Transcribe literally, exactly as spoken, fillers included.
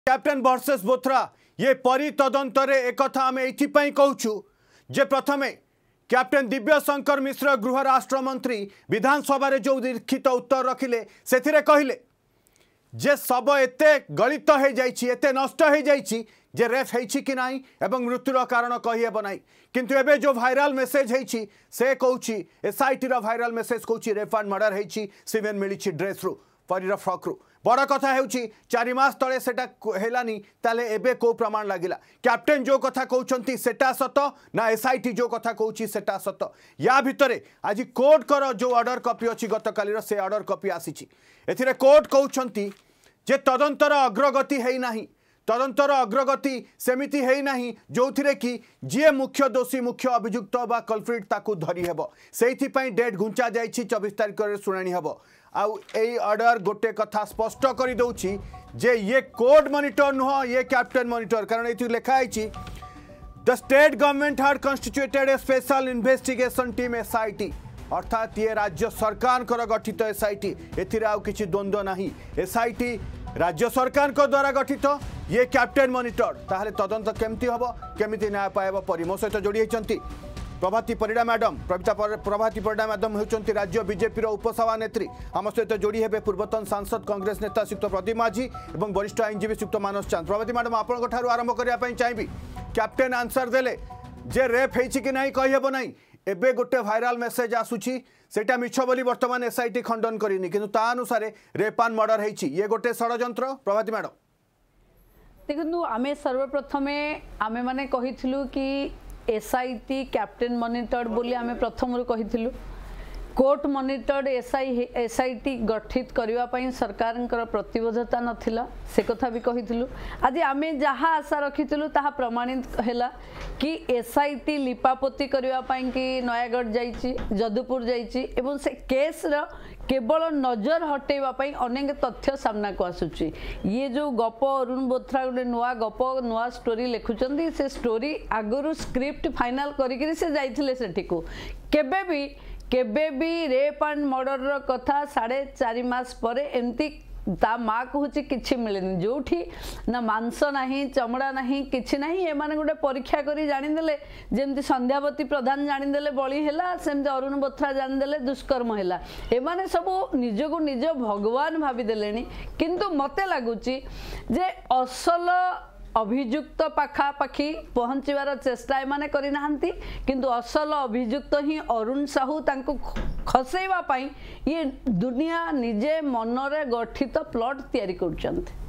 captain versus Bothra ये परी तदंतरे एक कथा आम ये कहूँ जे प्रथमे कैप्टेन दिव्य शंकर मिश्र गृह राष्ट्र मंत्री विधानसभा जो लिखित उत्तर रखिले से कहले जे सब एते गलित हो जाइए एते नष्ट हो जाइए जे रेफ है कि नहीं एवं मृत्युर कारण कहीहेब ना किंतु एबे जो भाइराल मेसेज है से कहूँ एसआईटी भाइराल मेसेज कहूँ रेप एंड मर्डर है सिवेन मिली ड्रेस रु परीर फ्रक रु बड़ कथा हो चार मास तले सेटा हेलानी ताले एबे को प्रमाण लगिला कैप्टेन जो कथा कहउछंती सेटा सत ना एसआईटी जो कथा कहउछि सेटा सत या भितरे आज कोर्ट कर जो ऑर्डर कॉपी अछि गतकालीर से ऑर्डर कॉपी आसीछि एथिरे कोर्ट कहउछंती जे तदंतर अग्रगति है नाही तदंतर अग्रगति सेमिति है नाही जो थिरे कि जे मुख्य दोषी मुख्य अभियुक्त बा कल्प्रिट ताकू धरी हेबो सेहि पई डेट घुंचा जाइछि चौबीस तारिख रे सुनानी हेबो आउ ए ऑर्डर गोटे कथा स्पष्ट कर दउछि जे ये कोर्ट मॉनिटर नुह ये कैप्टेन मॉनिटर कारण एथि लिखा है the state government had constituted a special investigation team SIT अर्थात ये राज्य सरकार गठित एसआईटी एथिरे आउ किछि द्वंद्व नाही एसआईटी राज्य सरकार को द्वारा गठित ये कैप्टेन मॉनिटर ताहले तदंत केमती हबो केमिति न्याय पाएबो परि मो सहित जोड़ी होइचंती प्रभाती परिडा मैडम प्रभा प्रभाती परिडा मैडम होइचंती राज्य बीजेपी रो उपसभानेत्री आम सहित जोड़ी हेबे पूर्वतन सांसद कांग्रेस नेता श्रीयुक्त प्रदीप माझी और वरिष्ठ आईनजीवी श्रीयुक्त मानस चांद प्रभाती मैडम आपण ठारू आरंभ करिया पई चाहिबी कैप्टेन आंसर देले जे रेप हेछि कि नाही कहिहेबो नाही एबे गोटे भाइराल मेसेज आसुछि सेटा मिछ बोली वर्तमान एसआईटी खंडन करिनी किंतु ता अनुसार रेप एंड मर्डर हेछि ये गोटे षडयंत्र प्रभाती मैडम देखु आमे सर्वप्रथमे आमे माने कहिथिलु कि एसआईटी कैप्टेन मॉनिटर बोली आमे प्रथम रु कहिथिलु कोर्ट मॉनिटर्ड एसआई एसआईटी गठित करबा पई सरकारनकर प्रतिबद्धता नथिला से कथा भी कहिथिलु आज आमे जहा आशा रखिथिलु ताहा प्रमाणित हैला कि एसआईटी लिपापोती करबा पई कि नयागढ़ जाईची जदुपुर जाईची एवं से केस रो केवल नजर हटेवा पई अनेक तथ्य सामना को आसुची ये जो गप अरुण बोथरा गोटे नुआ गप नुआ स्टोरी लिखुचंदी से स्टोरी आगरु स्क्रिप्ट फाइनल करिकरी से जाइथिले सेठी को केबे भी केबे भी रेप एंड मर्डर कथा साढ़े चार मास पर एमती ता माँ कहूँ कि मिलेनि जो ना मांस नहीं चमड़ा नहीं किसी नहीं एमाने गोटे परीक्षा करी जानीदे जमी संध्यावती प्रधान जानीदे बली है सेमती अरुण बोथरा जानीदे दुष्कर्म है एमाने सब निजको निज भगवान भावीदे किंतु मते लगुच जे असल अभियुक्त पाखापाखि पहुँचवार चेष्टा एमाने करना किंतु असल अभियुक्त ही अरुण साहू तांको खसैवा पाई ये दुनिया निजे मनरे गठित प्लॉट तैयारी कर